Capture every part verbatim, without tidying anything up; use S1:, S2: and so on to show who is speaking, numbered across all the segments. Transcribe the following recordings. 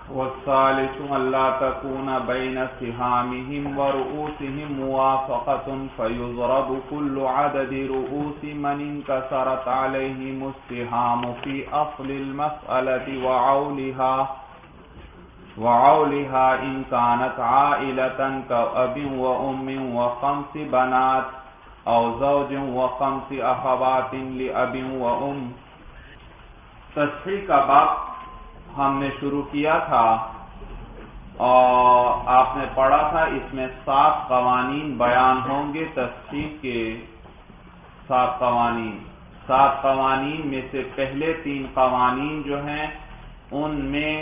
S1: والثالث ألا تكون بين سهامهم ورؤوسهم موافقة فيضرب كل عدد رؤوس من انكسرت عليهم السهام في أصل المسألة وعولها وعولها إن كانت عائلة كأب وأم وخمس بنات أو زوج وخمس أخوات لأب وأم. تصحیح کا باب ہم نے شروع کیا تھا اور آپ نے پڑھا تھا اس میں سات قوانین بیان ہوں گے. تصحیح کے سات قوانین سات قوانین میں سے پہلے تین قوانین جو ہیں ان میں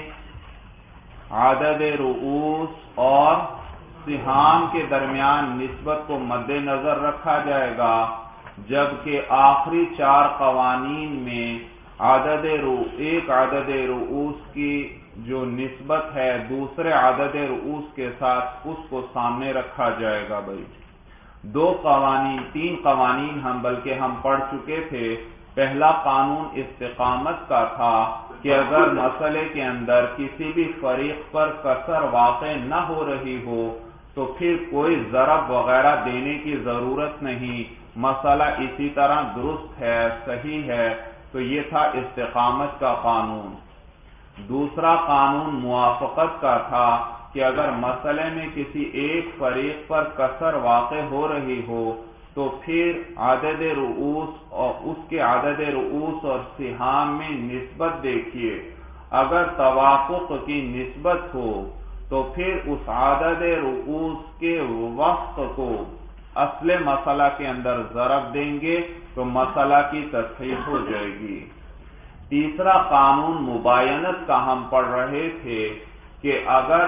S1: عدد رؤوس اور سہام کے درمیان نسبت کو مد نظر رکھا جائے گا، جبکہ آخری چار قوانین میں عدد رو ایک عدد رؤوس کی جو نسبت ہے دوسرے عدد رؤوس کے ساتھ اس کو سامنے رکھا جائے گا. بھائی دو قوانین تین قوانین ہم بلکہ ہم پڑھ چکے تھے. پہلا قانون استقامت کا تھا کہ اگر مسئلے کے اندر کسی بھی فریق پر کسر واقع نہ ہو رہی ہو تو پھر کوئی ضرب وغیرہ دینے کی ضرورت نہیں، مسئلہ اسی طرح درست ہے، صحیح ہے. تو یہ تھا استقامت کا قانون. دوسرا قانون موافقت کا تھا کہ اگر مسئلے میں کسی ایک فریق پر کسر واقع ہو رہی ہو تو پھر عدد رؤوس اور اس کے عدد رؤوس اور سہام میں نسبت دیکھیے. اگر توافق کی نسبت ہو تو پھر اس عدد رؤوس کے وفق کو اصل مسئلہ کے اندر ضرب دیں گے تو مسئلہ کی تصحیح ہو جائے گی. تیسرا قانون مباینت کا ہم پڑھ رہے تھے کہ اگر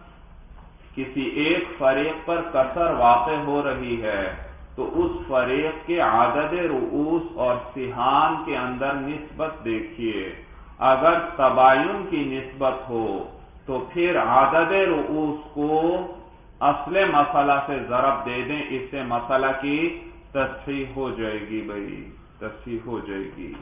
S1: کسی ایک فریق پر کسر واقع ہو رہی ہے تو اس فریق کے عدد رؤوس اور سہام کے اندر نسبت دیکھیے. اگر تباین کی نسبت ہو تو پھر عدد رؤوس کو اصل مسئلہ سے ضرب دے دیں، اس سے مسئلہ کی تصحیح ہو جائے گی. بھائی تصحیح ہو جائے گی.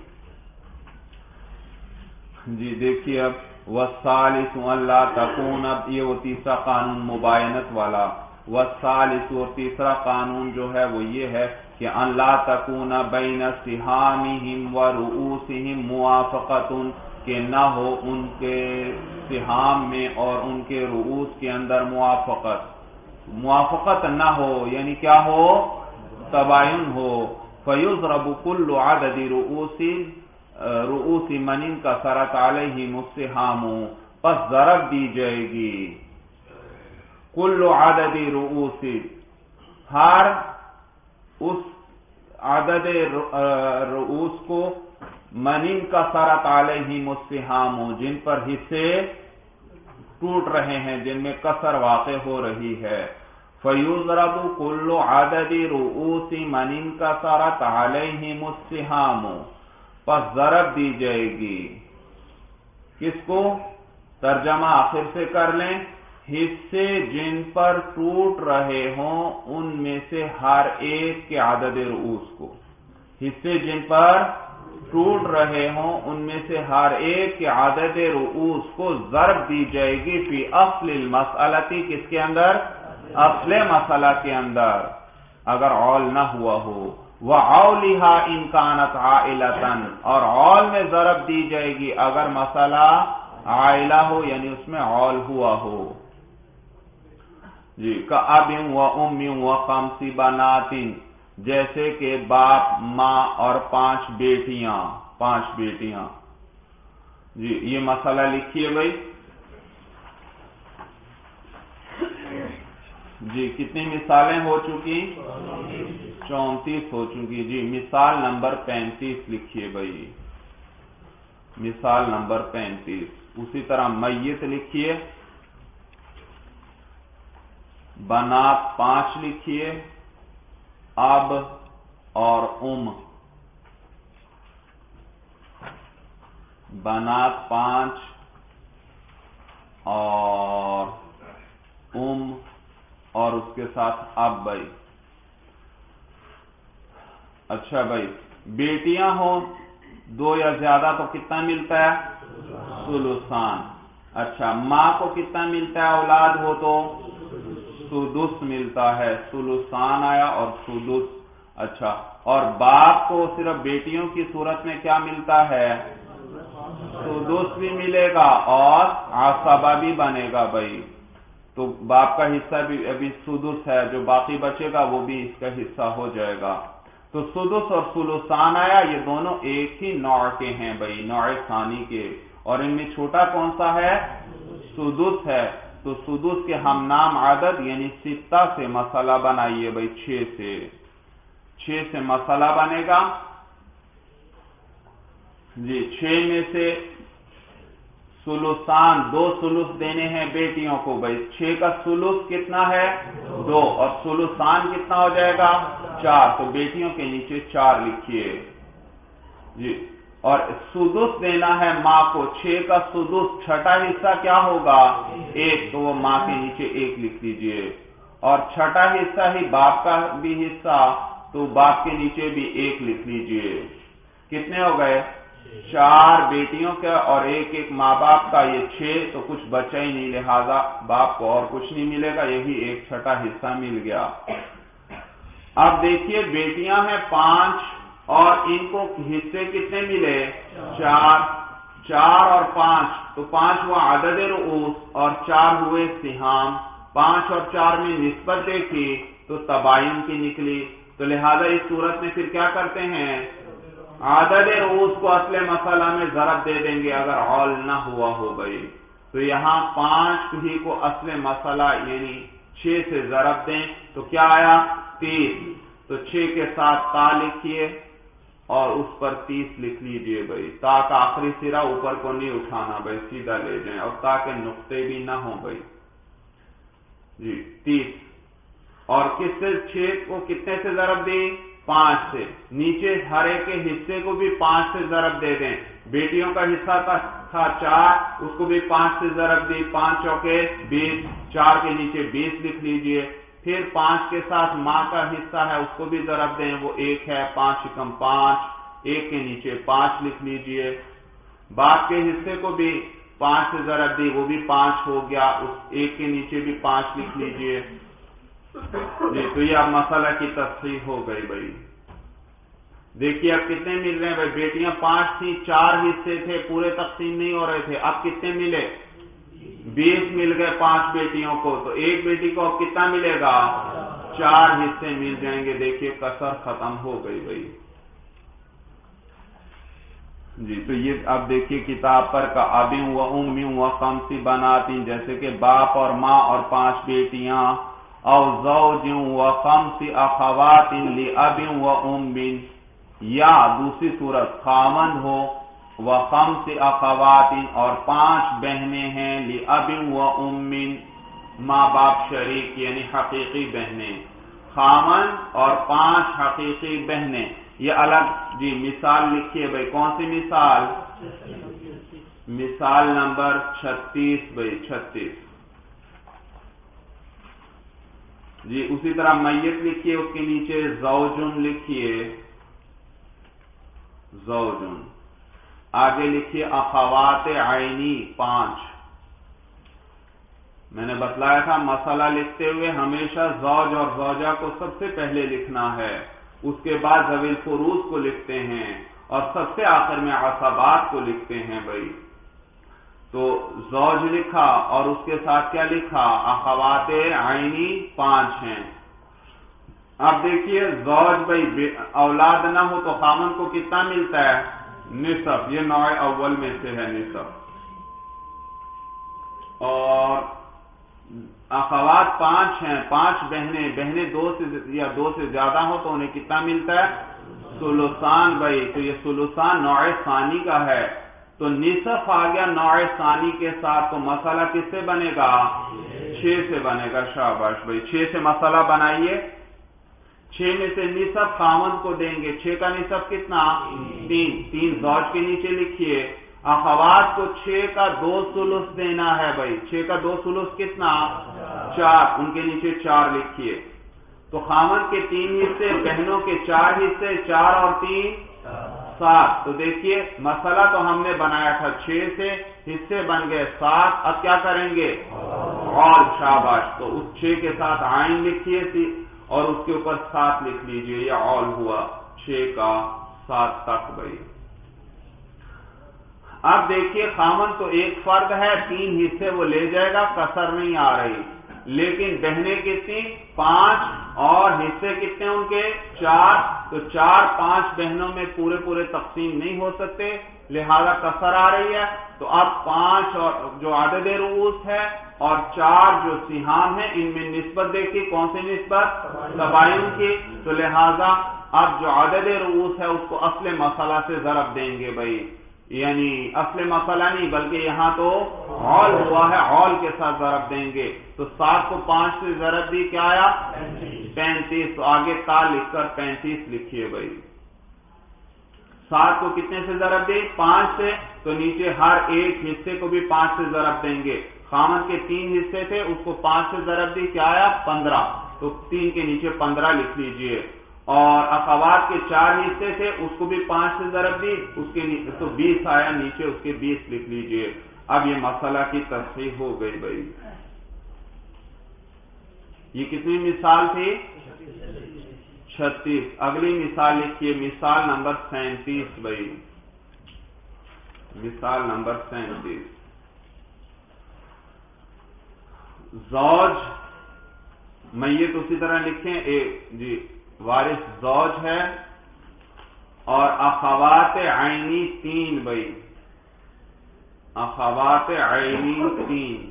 S1: جی دیکھیے اب والثالث الا تكون، اب یہ وہ تیسرا قانون مباینت والا. والثالث اور تیسرا قانون جو ہے وہ یہ ہے کہ ان لا تكون بین سہامهم ورؤوسهم موافقۃ، کہ نہ ہو ان کے سہام میں اور ان کے رؤوس کے اندر موافقت. موافقت نہ ہو یعنی کیا ہو؟ تباین ہو. فیضرب کل عدد رؤوس رؤوس من انکسرت علیہم السہام، پس ضرب دی جائے گی کل عدد رؤوس، ہر اس عدد رؤوس کو من انکسرت علیہم السہام جن پر حصے ٹوٹ رہے ہیں، جن میں کسر واقع ہو رہی ہے. فیضرب کل عدد رؤوس من انکسرت علیہم السہام، پس ضرب دی جائے گی کس کو؟ ترجمہ آخر سے کر لیں، حصے جن پر ٹوٹ رہے ہوں ان میں سے ہر ایک کے عدد رؤوس کو. حصے جن پر ٹوٹ رہے ہوں ان میں سے ہر ایک کے عدد رؤوس کو ضرب دی جائے گی فی اصل المسئلتی، کس کے اندر؟ اصل مسئلہ کے اندر، اگر عول نہ ہوا ہو. وعولها ان كانت عائلة، اور عول میں ضرب دی جائے گی اگر مسئلہ عائلہ ہو یعنی اس میں عول ہوا ہو. جی کأب و ام و خمس بنات، جیسے کہ باپ، ماں اور پانچ بیٹیاں پانچ بیٹیاں. جی یہ مسئلہ لکھیے بھائی. جی کتنی مثالیں ہو چکی؟ چونتیس ہو چکی. جی مثال نمبر پینتیس لکھیے بھائی. مثال نمبر پینتیس. اسی طرح میت لکھیے، بنات پانچ لکھیے، اب اور ام. بنات پانچ اور ام اور اس کے ساتھ اب. بھائی اچھا بھائی بیٹیاں ہوں دو یا زیادہ تو کتنا ملتا ہے؟ ثلثان. اچھا ماں کو کتنا ملتا ہے اولاد ہو تو سدس ملتا ہے، سلسان آیا اور سدس. اچھا اور باپ کو صرف بیٹیوں کی صورت میں کیا ملتا ہے؟ سدس بھی ملے گا اور عصبہ بھی بنے گا بھائی. تو باپ کا حصہ بھی ابھی سدس ہے، جو باقی بچے گا وہ بھی اس کا حصہ ہو جائے گا. تو سدس اور سلسان آیا، یہ دونوں ایک ہی نوع کے ہیں بھائی، نوع ثانی کے، اور ان میں چھوٹا کون سا ہے؟ سدس ہے. تو سدس کے ہم نام عدد یعنی ستہ سے مسئلہ بنائیے بھائی، چھ سے چھ سے مسئلہ بنے گا. جی چھ میں سے سلسان دو سلس دینے ہیں بیٹیوں کو بھائی، چھ کا سلس کتنا ہے؟ دو، اور سلسان کتنا ہو جائے گا؟ چار. تو بیٹیوں کے نیچے چار لکھیے جی. اور سدس دینا ہے ماں کو، چھ کا سدس چھٹا حصہ کیا ہوگا؟ ایک. تو وہ ماں کے نیچے ایک لکھ دیجئے. اور چھٹا حصہ ہی باپ کا بھی حصہ، تو باپ کے نیچے بھی ایک لکھ لیجئے. کتنے ہو گئے؟ چار بیٹیوں کا اور ایک ایک ماں باپ کا، یہ چھ. تو کچھ بچا ہی نہیں، لہذا باپ کو اور کچھ نہیں ملے گا، یہی ایک چھٹا حصہ مل گیا. اب دیکھیے بیٹیاں ہیں پانچ اور ان کو حصے کتنے ملے؟ چار. چار اور پانچ، تو پانچ ہوا عدد رؤوس اور چار ہوئے سہام. پانچ اور چار میں نسبت دیکھی تو تباین کی نکلی. تو لہذا اس صورت میں پھر کیا کرتے ہیں؟ عدد رؤوس کو اصل مسئلہ میں ضرب دے دیں گے اگر عول نہ ہوا ہو گئی. تو یہاں پانچ ہی کو اصل مسئلہ یعنی چھ سے ضرب دیں تو کیا آیا؟ تیس. تو چھ کے ساتھ تا لکھیے اور اس پر تیس لکھ لیجئے بھائی. تا کا آخری سرا اوپر کو نہیں اٹھانا بھائی، سیدھا لے جائیں، اور تا کے نقطے بھی نہ ہوں بھائی. جی تیس. اور کس سے؟ چھ کو کتنے سے ضرب دی؟ پانچ سے. نیچے ہر ایک کے حصے کو بھی پانچ سے ضرب دے دیں. بیٹیوں کا حصہ تھا چار، اس کو بھی پانچ سے ضرب دی. پانچ چوکے بیس، چار کے نیچے بیس لکھ لیجئے. پھر پانچ کے ساتھ ماں کا حصہ ہے، اس کو بھی ضرب دیں، وہ ایک ہے، پانچ کم پانچ، ایک کے نیچے پانچ لکھ لیجئے. باپ کے حصے کو بھی پانچ سے ضرب دی، وہ بھی پانچ ہو گیا، اس ایک کے نیچے بھی پانچ لکھ لیجئے. جی تو یہ اب مسئلہ کی تصحیح ہو گئی بھائی. دیکھیے اب کتنے مل رہے ہیں بھائی؟ بیٹیاں پانچ تھی، چار حصے تھے، پورے تقسیم نہیں ہو رہے تھے. اب کتنے ملے؟ بیس مل گئے پانچ بیٹیوں کو. تو ایک بیٹی کو اب کتنا ملے گا؟ چار حصے مل جائیں گے. دیکھیے کسر ختم ہو گئی بھائی. جی تو یہ اب دیکھیے کتاب پر کا ابی و امی و خمس بنات، جیسے کہ باپ اور ماں اور پانچ بیٹیاں. او زوج و خمس اخوات لاب و ام، یا دوسری صورت خاوند ہو و خمس اخوات اور پانچ بہنیں ہیں، لاب و ام ماں باپ شریک یعنی حقیقی بہنیں. خاوند اور پانچ حقیقی بہنیں یہ الگ. جی مثال لکھیے بھائی. کون سی مثال؟ مثال نمبر چھتیس بھائی، چھتیس. جی اسی طرح میت لکھیے، اس کے نیچے زوجن لکھیے، زوجن. آگے لکھیے اخوات عینی پانچ. میں نے بتلایا تھا مسئلہ لکھتے ہوئے ہمیشہ زوج اور زوجہ کو سب سے پہلے لکھنا ہے، اس کے بعد ذوی الفروض کو لکھتے ہیں، اور سب سے آخر میں عصبات کو لکھتے ہیں بھائی. تو زوج لکھا اور اس کے ساتھ کیا لکھا؟ اخوات عینی پانچ ہیں. اب دیکھیے زوج بھائی اولاد نہ ہو تو خامن کو کتنا ملتا ہے؟ نصف. یہ نوع اول میں سے ہے نصف. اور اخوات پانچ ہیں، پانچ بہنیں، بہنیں دو سے یا دو سے زیادہ ہو تو انہیں کتنا ملتا ہے؟ سلسان بھائی. تو یہ سلسان نوع ثانی کا ہے. تو نصف آ گیا نوع ثانی کے ساتھ، تو مسئلہ کس سے بنے گا؟ چھ سے بنے گا. شاباش بھائی. چھ سے مسئلہ بنائیے. چھ میں سے نصف خاوند کو دیں گے. چھ کا نصف کتنا؟ تین. تین زوج کے نیچے لکھیے. اخوات کو چھ کا دو ثلث دینا ہے بھائی. چھ کا دو ثلث کتنا؟ چار. ان کے نیچے چار لکھیے. تو خاوند کے تین حصے، بہنوں کے چار حصے، چار اور تین سات. تو دیکھیے مسئلہ تو ہم نے بنایا تھا چھ سے، حصے بن گئے سات. اب کیا کریں گے؟ عول. شاباش. تو اس چھ کے ساتھ عین لکھیے تھی اور اس کے اوپر سات لکھ لیجئے. یہ عول ہوا چھ کا سات تک بھائی. اب دیکھیے خامن تو ایک فرد ہے، تین حصے وہ لے جائے گا، کسر نہیں آ رہی. لیکن بہنیں کتنی؟ پانچ. اور حصے کتنے ان کے؟ چار. تو چار پانچ بہنوں میں پورے پورے تقسیم نہیں ہو سکتے، لہذا کسر آ رہی ہے. تو اب پانچ اور جو عدد رؤوس ہے اور چار جو سہام ہیں، ان میں نسبت دیکھیے کون سی نسبت؟ تباین کی. تو لہذا اب جو عدد رؤوس ہے اس کو اصل مسئلہ سے ضرب دیں گے بھائی. یعنی اصل مسئلہ نہیں بلکہ یہاں تو عول ہوا ہے، عول کے ساتھ ضرب دیں گے. تو سات کو پانچ سے ضرب دی، کیا آیا؟ پینتیس. تو آگے تا لکھ کر پینتیس لکھیے بھائی. سات کو کتنے سے ضرب دی؟ پانچ سے. تو نیچے ہر ایک حصے کو بھی پانچ سے ضرب دیں گے. خامن کے تین حصے تھے، اس کو پانچ سے ضرب دی، کیا آیا؟ پندرہ. تو تین کے نیچے پندرہ لکھ لیجئے. اور اخوات کے چار حصے تھے، اس کو بھی پانچ سے ضرب دی، اس کے تو بیس آیا، نیچے اس کے بیس لکھ لیجئے. اب یہ مسئلہ کی تصحیح ہو گئی بھائی. یہ کتنی مثال تھی؟ چھتیس. اگلی مثال لکھیے، مثال نمبر سینتیس بھائی. مثال نمبر سینتیس. زوج میت اسی طرح لکھیں. ایک جی وارث زوج ہے اور اخوات عینی تین بھائی. اخوات عینی تین.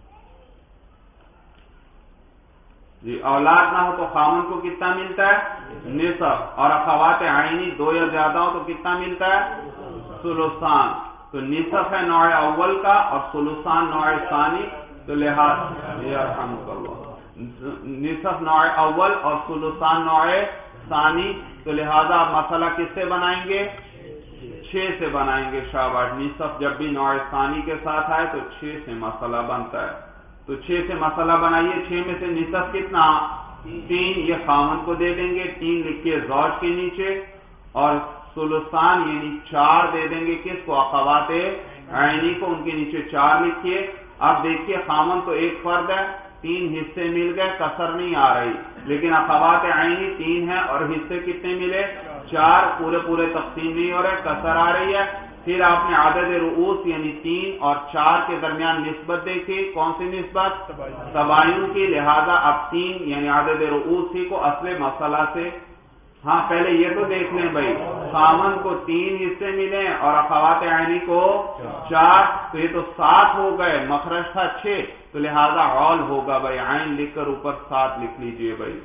S1: جی اولاد نہ ہو تو خامن کو کتنا ملتا ہے؟ نصف. اور اخوات عینی دو یا زیادہ ہو تو کتنا ملتا ہے؟ ثلثان. تو نصف ہے نوع اول کا اور ثلثان نوع ثانی. تو لہذا یرحمک اللہ، نصف نوع اول اور ثلثان نوع ثانی. تو لہذا آپ مسئلہ کس سے بنائیں گے؟ چھ سے بنائیں گے. شاباش. نصف جب بھی نوع ثانی کے ساتھ آئے تو چھ سے مسئلہ بنتا ہے. تو چھ سے مسئلہ بنائیے. چھ میں سے نصف کتنا؟ تین. یہ خامن کو دے دیں گے. تین لکھیے زوج کے نیچے اور ثلثان یعنی چار دے دیں گے کس کو؟ اخوات عینی کو. ان کے نیچے چار لکھیے. اب دیکھیے خامن تو ایک فرد ہے، تین حصے مل گئے، کسر نہیں آ رہی. لیکن اخوات عینی تین ہے اور حصے کتنے ملے؟ چار. پورے پورے تقسیم نہیں ہو رہے، کسر آ رہی ہے. پھر آپ نے عدد رؤوس یعنی تین اور چار کے درمیان نسبت دیکھی. کون سی نسبت؟ تباین کی. لہذا اب تین یعنی عدد رؤوس ہی کو اصل مسئلہ سے. ہاں پہلے یہ تو دیکھ لیں بھائی، خامن کو تین حصے ملے اور اخوات عینی کو چار. تو یہ تو سات ہو گئے، مخرج تھا چھ. تو لہذا عول ہوگا بھائی. عین لکھ کر اوپر سات لکھ لیجئے بھائی.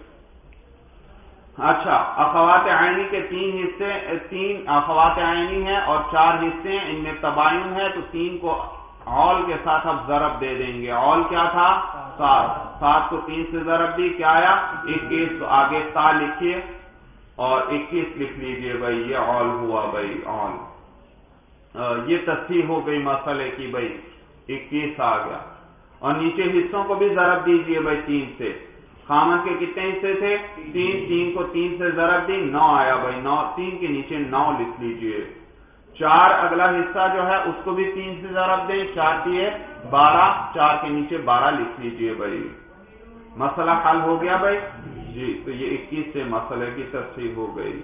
S1: اچھا اخوات عینی کے تین حصے، تین اخوات عینی ہیں اور چار حصے ہیں، ان میں تباین ہے. تو تین کو عول کے ساتھ اب ضرب دے دیں گے. عول کیا تھا؟ سات. سات کو تین سے ضرب دی، کیا آیا؟ اکیس. تو آگے تا لکھیے اور اکیس لکھ لیجئے بھائی. یہ عول ہوا بھائی. عول یہ تصحیح ہو گئی مسئلے کی بھائی. اکیس آ گیا. اور نیچے حصوں کو بھی ضرب دیجئے بھائی تین سے. خامن کے کتنے حصے تھے؟ تین. تین کو تین سے ضرب دی، نو آیا بھائی. نو. تین کے نیچے نو لکھ لیجئے. چار اگلا حصہ جو ہے اس کو بھی تین سے ضرب دیں. چار دیے بارہ. چار کے نیچے بارہ لکھ لیجئے بھائی. مسئلہ حل ہو گیا بھائی. جی تو یہ اکیس سے مسئلے کی تصحیح ہو گئی.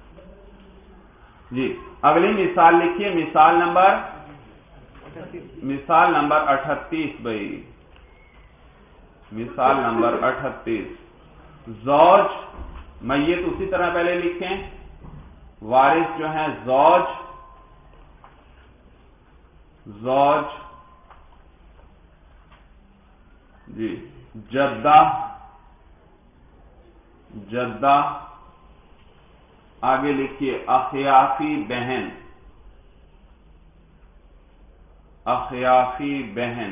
S1: جی اگلی مثال لکھیے. مثال نمبر مثال نمبر اٹھتیس بھائی. مثال نمبر اٹھتیس. زوج میت اسی طرح پہلے لکھیں. وارث جو ہیں زوج زوج جی جدہ جدہ. آگے لکھیے اخیافی بہن. اخیافی بہن.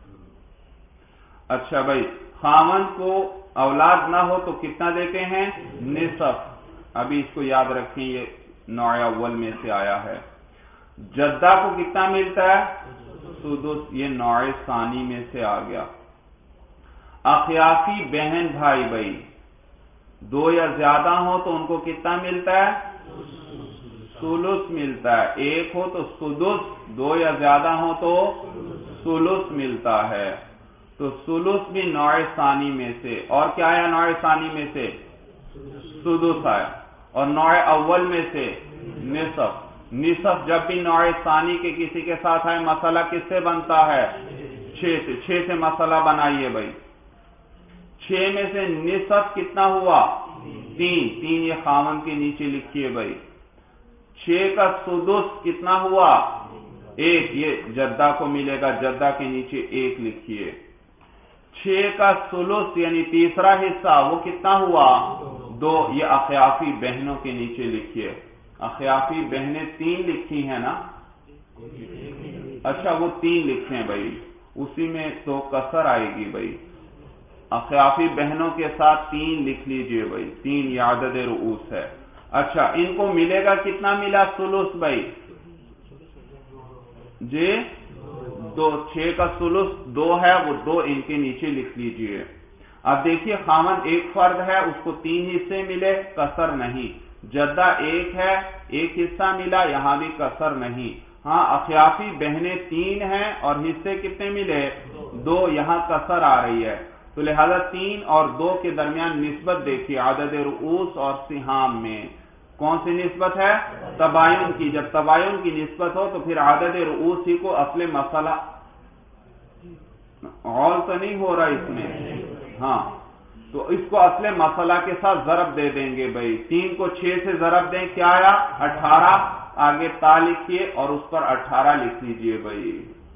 S1: اچھا بھائی خامن کو اولاد نہ ہو تو کتنا دیتے ہیں؟ نصف. ابھی اس کو یاد رکھیں یہ نوع اول میں سے آیا ہے. جدہ کو کتنا ملتا ہے؟ سدس. یہ نوع ثانی میں سے آ گیا. اخیافی بہن بھائی بھائی دو یا زیادہ ہو تو ان کو کتنا ملتا ہے؟ सुलुस मिलता है, एक हो तो सुदुस, दो या ज्यादा हो तो सुलुस मिलता है। तो सुलुस भी नौए सानी में से, और क्या आया नौए सानी में से? सुदुस आया। और नौए अव्वल में से निसफ। निसफ जब भी नौए सानी के किसी के साथ आए, मसला किससे बनता है? छह से। छह से मसला बनाइए भाई। छह में से निसफ कितना हुआ? तीन। तीन ये खामन के नीचे लिखिए भाई। छह का सुदुस कितना हुआ? एक। ये जद्दा को मिलेगा, जद्दा के नीचे एक लिखिए। छह का सुलुस यानी तीसरा हिस्सा वो कितना हुआ? दो। ये अख्याफी बहनों के नीचे लिखिए। अख्याफी बहनें तीन लिखी हैं ना? अच्छा वो तीन लिखे हैं भाई, उसी में तो कसर आएगी भाई। अख्याफी बहनों के साथ तीन लिख लीजिए भाई। तीन ये आदद रुऊस है। अच्छा इनको मिलेगा कितना मिला सुलुस भाई? जी दो। छह का सुलुस दो है, वो दो इनके नीचे लिख लीजिए। अब देखिए खामन एक फर्द है, उसको तीन हिस्से मिले, कसर नहीं। जद्दा एक है, एक हिस्सा मिला, यहां भी कसर नहीं। हाँ अख्याफी बहनें तीन हैं और हिस्से कितने मिले? दो। यहां कसर आ रही है, तो लिहाजा तीन और दो के दरमियान निस्बत देखिए आदद रुऊस और सिहाम में। कौन सी निस्बत है? तबायुन की। जब तबायुन की निस्बत हो तो फिर आदद रुऊस ही को असले मसला। और तो नहीं हो रहा इसमें? हाँ तो इसको असले मसला के साथ जरब दे देंगे भाई। तीन को छह से जरब दें, क्या आया? अठारह। आगे ता लिखिए और उस पर अठारह लिख लीजिए भाई।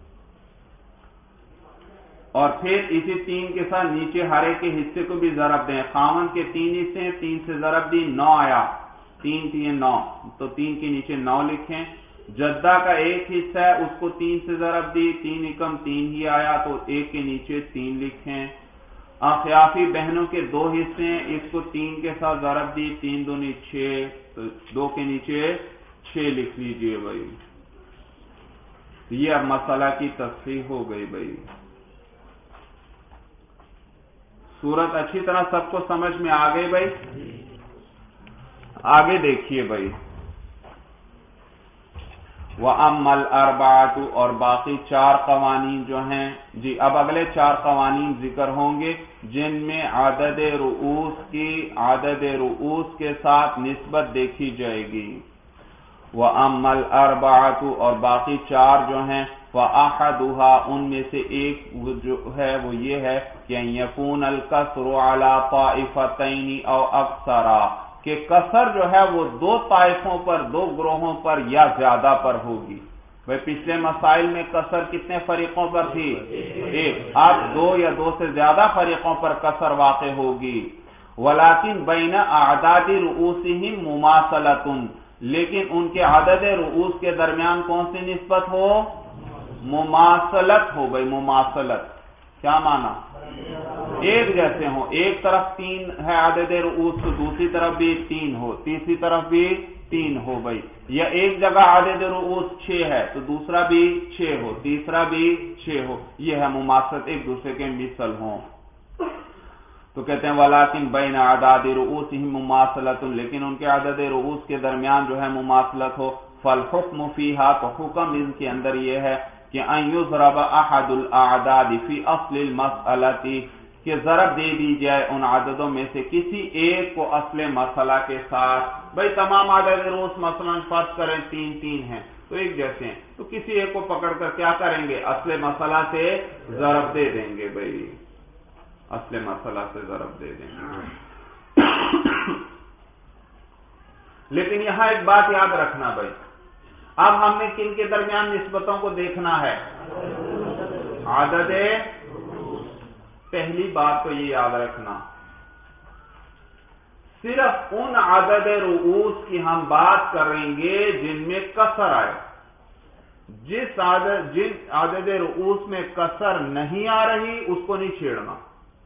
S1: और फिर इसी तीन के साथ नीचे हरे के हिस्से को भी जरब दें। खामन के तीन हिस्से हैं, तीन से जरब दी, नौ आया। तीन तीन नौ, तो तीन के नीचे नौ लिखें। जद्दा का एक हिस्सा है, उसको तीन से जरब दी, तीन एकम तीन ही आया, तो एक के नीचे तीन लिखें। अख्याफी बहनों के दो हिस्से हैं, इसको तीन के साथ जरब दी, तीन दूनी छह, तो दो के नीचे छह लिख लीजिए भाई। ये अब मसला की तस्रीह हो गई भाई। सूरत अच्छी तरह सबको समझ में आ गई भाई। आगे देखिए भाई। व अम्मल अरबातु, और बाकी चार कवानीन जो हैं जी, अब अगले चार कवानीन जिक्र होंगे जिनमें आदद रुऊस की आदद रुऊस के साथ निस्बत देखी जाएगी। व अम्मल अरबातु, और बाकी चार जो हैं, व अहदुहा, उनमें से एक जो है वो ये है कि यकून अल कसरु अला ताइफतैनि औ अक्सरा, कि कसर जो है वो दो ताइफों पर, दो ग्रोहों पर या ज्यादा पर होगी। भाई पिछले मसाइल में कसर कितने फरीकों पर थी? एक। अब दो या दो से ज्यादा फरीकों पर कसर वाक़े होगी। वलाकिन बैन आदादी रुऊसिहिम मुमासलतुन, लेकिन उनके आदद रुऊस के दरमियान कौन सी निस्बत हो? मुमासलत हो गई। मुमासलत क्या माना? एक जैसे हो। एक तरफ तीन है आदद रुऊस, तो दूसरी तरफ भी तीन हो, तीसरी तरफ भी तीन हो गई। या एक जगह आदद रुऊस छह है तो दूसरा भी छह हो, तीसरा भी छह हो। यह है मुमासलत, एक दूसरे के मिसल हो। तो कहते हैं वलाकिन बैन आदाद रुऊसिहिम मुमासलतुन, लेकिन उनके आदद रुऊस के दरमियान जो है मुमासलत हो। फल हुक्म फीहा, तो हुक्म इनके अंदर यह है कि अन युज़रब अहदुल आदाद फी अस्लिल मसअलती, कि जरब दे दी जाए उन आददों में से किसी एक को असले मसला के साथ। भाई तमाम आदद रुऊस मसलन फर्ज करें तीन तीन हैं तो एक जैसे हैं, तो किसी एक को पकड़कर क्या करेंगे? असले मसला से जरब दे देंगे भाई। असले मसला से जरब दे देंगे। लेकिन यहां एक बात याद रखना भाई, अब हमने किन के दरमियान निस्बतों को देखना है? आदद। पहली बात तो ये याद रखना, सिर्फ उन आदद रुऊस की हम बात करेंगे जिनमें कसर आए। जिस आदद जिन आदद रुऊस में कसर नहीं आ रही उसको नहीं छेड़ना,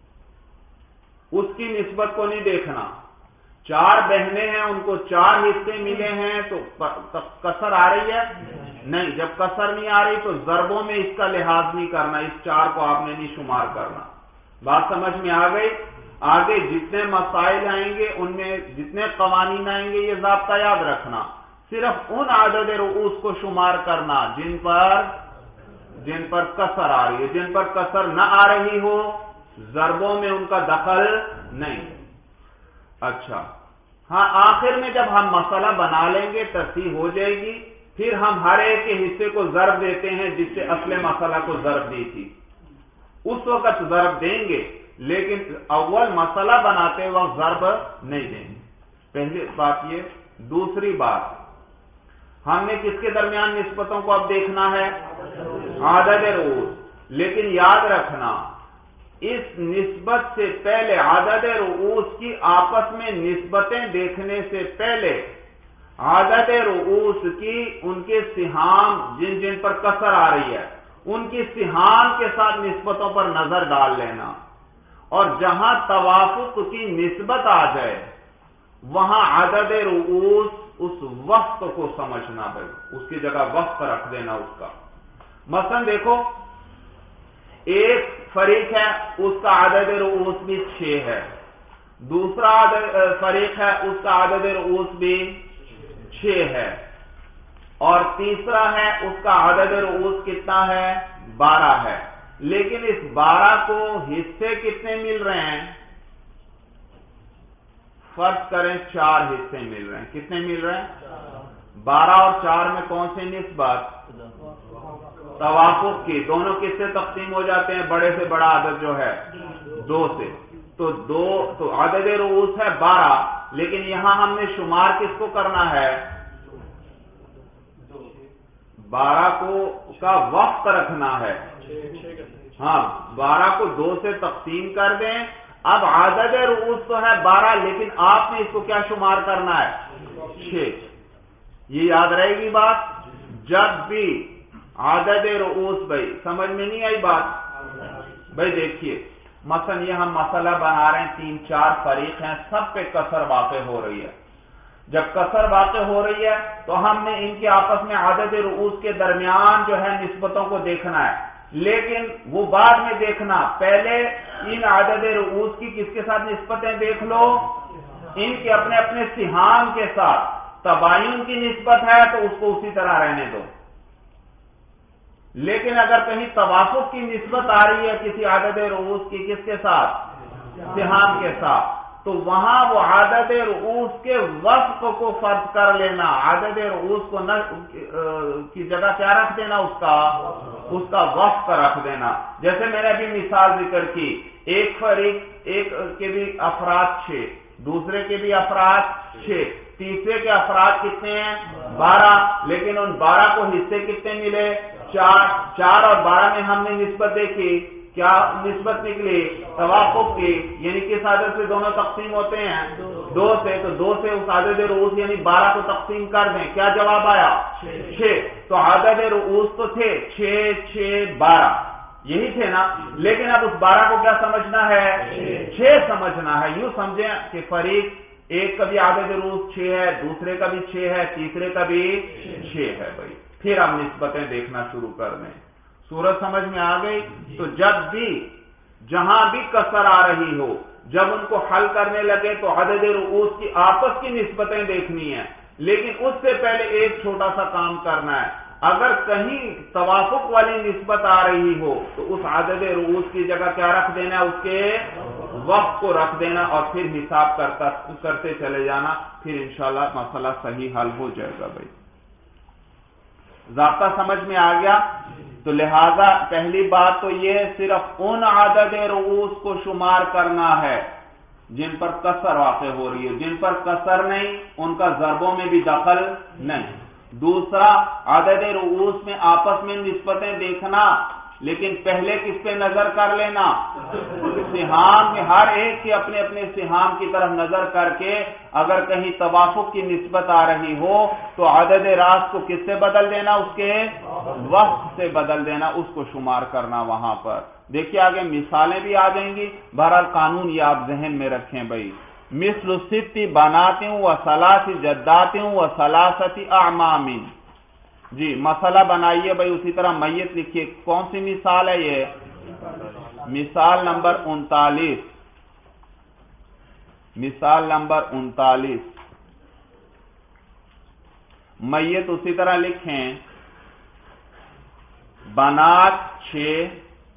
S1: उसकी निस्बत को नहीं देखना। चार बहनें हैं, उनको चार हिस्से मिले हैं, तो कसर आ रही है? नहीं। जब कसर नहीं आ रही तो जरबों में इसका लिहाज नहीं करना, इस चार को आपने नहीं शुमार करना। बात समझ में आ गई? आगे जितने मसाइल आएंगे उनमें जितने कवानीन आएंगे ये ज़ाब्ता याद रखना صرف ان عدد رؤوس کو شمار کرنا جن پر جن پر کسر آ رہی ہے. جن پر کسر نہ آ رہی ہو ضربوں میں ان کا دخل نہیں. اچھا ہاں، آخر میں جب ہم مسئلہ بنا لیں گے تصحیح ہو جائے گی، پھر ہم ہر ایک کے حصے کو ضرب دیتے ہیں جس سے اصل مسئلہ کو ضرب دی تھی، اس وقت ضرب دیں گے، لیکن اول مسئلہ بناتے وقت ضرب نہیں دیں گے. پہلی بات یہ. دوسری بات، ہم نے کس کے درمیان نسبتوں کو اب دیکھنا ہے؟ عدد رؤوس. لیکن یاد رکھنا اس نسبت سے پہلے، عدد رؤوس کی آپس میں نسبتیں دیکھنے سے پہلے عدد رؤوس کی ان کے سہام جن جن پر کسر آ رہی ہے ان کی سہام کے ساتھ نسبتوں پر نظر ڈال لینا، اور جہاں توافق کی نسبت آ جائے وہاں عدد رؤوس اس وقت کو سمجھنا، بھائی اس کی جگہ وقت رکھ دینا اس کا. مثلا دیکھو، ایک فریق ہے اس کا عدد رؤوس بھی چھ ہے، دوسرا فریق ہے اس کا عدد رؤوس بھی چھ ہے، اور تیسرا ہے اس کا عدد رؤوس کتنا ہے؟ بارہ ہے. لیکن اس بارہ کو حصے کتنے مل رہے ہیں؟ فرض کریں چار حصے مل رہے ہیں. کتنے مل رہے ہیں؟ بارہ اور چار میں کون سی نسبت؟ توافق کی. دونوں کس سے تقسیم ہو جاتے ہیں؟ بڑے سے بڑا عدد جو ہے دو سے. تو دو تو عدد رؤوس ہے بارہ، لیکن یہاں ہم نے شمار کس کو کرنا ہے؟ بارہ کو کا وقت رکھنا ہے. ہاں، بارہ کو دو سے تقسیم کر دیں. اب عدد رؤوس تو ہے بارہ، لیکن آپ نے اس کو کیا شمار کرنا ہے؟ چھ. یہ یاد رہے گی بات. جب بھی عدد رؤوس، بھائی سمجھ میں نہیں آئی بات؟ بھائی دیکھیے، مثلا یہ ہم مسئلہ بنا رہے ہیں، تین چار فریق ہیں، سب پہ کسر واقع ہو رہی ہے. جب کسر واقع ہو رہی ہے تو ہم نے ان کے آپس میں عدد رؤوس کے درمیان جو ہے نسبتوں کو دیکھنا ہے، لیکن وہ بعد میں دیکھنا. پہلے ان عدد رؤوس کی کس کے ساتھ نسبتیں دیکھ لو؟ ان کے اپنے اپنے سہام کے ساتھ. تباین کی نسبت ہے تو اس کو اسی طرح رہنے دو، لیکن اگر کہیں توافق کی نسبت آ رہی ہے کسی عدد رؤوس کی کس کے ساتھ؟ سہام کے ساتھ، تو وہاں وہ عدد رؤوس کے وفق کو فرض کر لینا. عدد رؤوس کو نہ کی جگہ کیا رکھ دینا؟ اس کا اس کا وفق رکھ دینا. جیسے میں نے ابھی مثال ذکر کی، ایک فریق ایک کے بھی افراد چھ، دوسرے کے بھی افراد چھ، تیسرے کے افراد کتنے ہیں؟ بارہ. لیکن ان بارہ کو حصے کتنے ملے؟ چار. چار اور بارہ میں ہم نے نسبت دیکھی، کیا نسبت نکلی؟ توافق کی. یعنی کس عدد سے دونوں تقسیم ہوتے ہیں؟ دو سے. تو دو سے اس عدد رؤوس یعنی بارہ کو تقسیم کر دیں. کیا جواب آیا؟ چھ. تو عدد رؤوس تو تھے چھ چھ بارہ، یہی تھے نا. لیکن اب اس بارہ کو کیا سمجھنا ہے؟ چھ سمجھنا ہے. یوں سمجھیں کہ فریق ایک کا بھی عدد رؤوس چھ ہے، دوسرے کا بھی چھ ہے، تیسرے کا بھی چھ ہے. بھائی پھر ہم نسبتیں دیکھنا شروع کر دیں. صورت سمجھ میں آ گئی؟ تو جب بھی جہاں بھی کسر آ رہی ہو، جب ان کو حل کرنے لگے تو عدد رؤوس کی آپس کی نسبتیں دیکھنی ہیں، لیکن اس سے پہلے ایک چھوٹا سا کام کرنا ہے. اگر کہیں توافق والی نسبت آ رہی ہو تو اس عدد رؤوس کی جگہ کیا رکھ دینا؟ اس کے وقت کو رکھ دینا، اور پھر حساب کرتا کرتے چلے جانا. پھر انشاءاللہ مسئلہ صحیح حل ہو جائے گا. بھائی ضابطہ سمجھ میں آ گیا؟ تو لہذا پہلی بات تو یہ صرف ان عدد رؤوس کو شمار کرنا ہے جن پر کسر واقع ہو رہی ہے. جن پر کسر نہیں ان کا ضربوں میں بھی دخل نہیں. دوسرا، عدد رؤوس میں آپس میں نسبتیں دیکھنا، لیکن پہلے کس پہ نظر کر لینا؟ سہام میں. ہر ایک کے اپنے اپنے سہام کی طرف نظر کر کے اگر کہیں توافق کی نسبت آ رہی ہو تو عدد راس کو کس سے بدل دینا؟ اس کے وقت سے بدل دینا، اس کو شمار کرنا وہاں پر. دیکھیے آگے مثالیں بھی آ جائیں گی. بہرحال قانون یہ آپ ذہن میں رکھیں. بھائی مثل ست بنات و ثلاث جدات و ثلاثت اعمام. جی مسئلہ بنائیے بھائی. اسی طرح میت لکھیے. کون سی مثال ہے یہ؟ مثال نمبر انتالیس. مثال نمبر انتالیس. میت اسی طرح لکھیں، بنات چھ،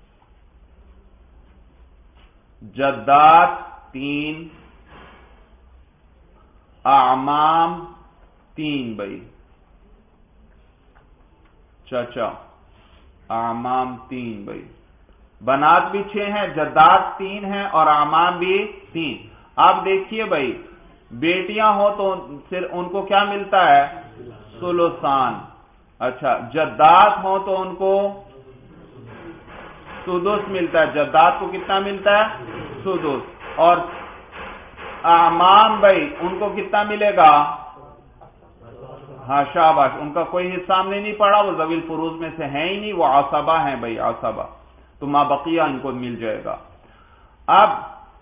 S1: جدات تین، اعمام تین بھائی، چچا اعمام تین بھائی، بنات بھی چھ ہیں، جدات تین ہیں اور اعمام بھی تین۔ اب دیکھیے بھائی، بیٹیاں ہو تو پھر ان کو کیا ملتا ہے؟ ثلثان۔ اچھا، جدات ہو تو ان کو سدس ملتا ہے، جدات کو کتنا ملتا ہے؟ سدس۔ اور اعمام بھائی ان کو کتنا ملے گا؟ ہاں شاباش، ان کا کوئی حصہ ہم نے نہیں پڑھا، وہ ذوی الفروض میں سے ہیں ہی نہیں، وہ عصبہ ہیں بھائی، عصبہ، تو ما بقیہ ان کو مل جائے گا۔ اب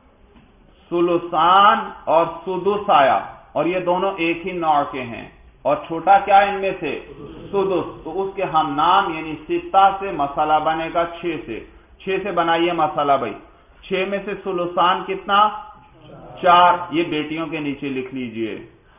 S1: ثلثان اور سدس آیا، اور یہ دونوں ایک ہی نوع کے ہیں، اور چھوٹا کیا ہے ان میں سے؟ سدس، تو اس کے ہم نام یعنی ستہ سے مسئلہ بنے گا چھ سے، چھ سے بنائیے مسئلہ بھائی، چھ میں سے ثلثان کتنا؟ چار، یہ بیٹیوں کے نیچے لکھ لیجئے،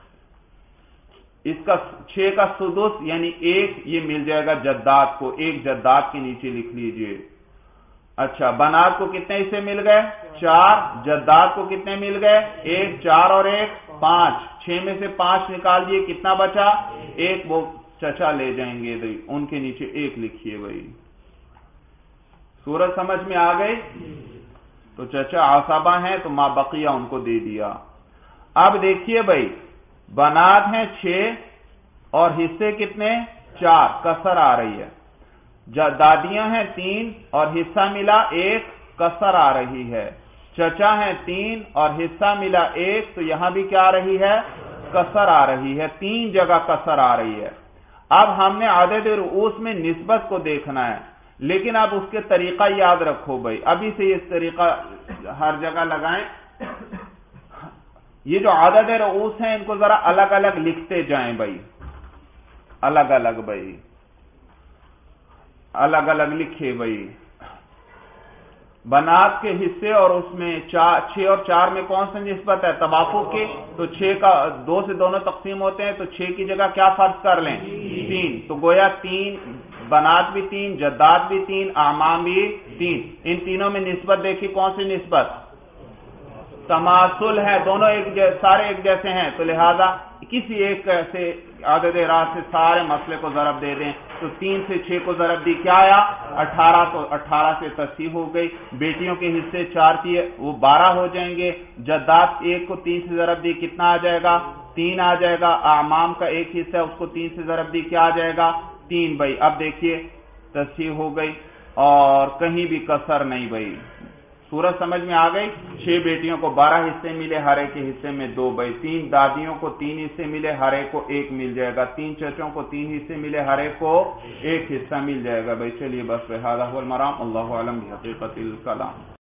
S1: اس کا چھ کا سدس یعنی ایک، یہ مل جائے گا جدات کو، ایک جدات کے نیچے لکھ لیجئے۔ اچھا، بنات کو کتنے حصے مل گئے؟ چار، جدات کو کتنے مل گئے؟ ایک، چار اور ایک پانچ، چھ میں سے پانچ نکال دیے، کتنا بچا؟ ایک، وہ چچا لے جائیں گے بھائی، ان کے نیچے ایک لکھیے بھائی۔ سورج سمجھ میں آ گئی؟ تو چچا عصبہ ہیں تو ما بقیہ ان کو دے دیا۔ اب دیکھیے بھائی، بنات ہیں چھ اور حصے کتنے؟ چار، کسر آ رہی ہے۔ دادیاں ہیں تین اور حصہ ملا ایک، کسر آ رہی ہے۔ چچا ہیں تین اور حصہ ملا ایک، تو یہاں بھی کیا آ رہی ہے؟ کسر آ رہی ہے، تین جگہ کسر آ رہی ہے۔ اب ہم نے عدد رؤوس میں نسبت کو دیکھنا ہے، لیکن اب اس کے طریقہ یاد رکھو بھائی، ابھی سے یہ طریقہ ہر جگہ لگائیں۔ یہ جو عدد رؤوس ہیں ان کو ذرا الگ الگ لکھتے جائیں بھائی، الگ الگ بھائی، الگ الگ لکھے بھائی۔ بنات کے حصے اور اس میں چھ اور چار میں کون سی نسبت ہے؟ توافق کی، تو چھ کا دو سے دونوں تقسیم ہوتے ہیں، تو چھ کی جگہ کیا فرض کر لیں؟ تین، تو گویا تین، بنات بھی تین، جدات بھی تین، اعمام بھی تین۔ ان تینوں میں نسبت دیکھی، کون سی نسبت؟ تماثل ہے، دونوں ایک سارے ایک جیسے ہیں، تو لہذا کسی ایک سے عدد راست سے سارے مسئلے کو ضرب دے دیں، تو تین سے چھ کو ضرب دی، کیا آیا؟ اٹھارہ، تو اٹھارہ سے تصحیح ہو گئی۔ بیٹیوں کے حصے چار کیے، وہ بارہ ہو جائیں گے۔ جدات ایک کو تین سے ضرب دی، کتنا آ جائے گا؟ تین آ جائے گا۔ اعمام کا ایک حصہ ہے، اس کو تین سے ضرب دی، کیا آ جائے گا؟ تین بھائی۔ اب دیکھیے تصحیح ہو گئی اور کہیں بھی کسر نہیں بھائی۔ سورج سمجھ میں آ گئی؟ چھ بیٹیوں کو بارہ حصے ملے، ہر ایک کے حصے میں دو بھائی۔ تین دادیوں کو تین حصے ملے، ہر ایک کو ایک مل جائے گا۔ تین چچوں کو تین حصے ملے، ہر ایک کو ایک حصہ مل جائے گا بھائی۔ چلیے بس، هذا هو المرام، اللہ اعلم بحقیقت الکلام۔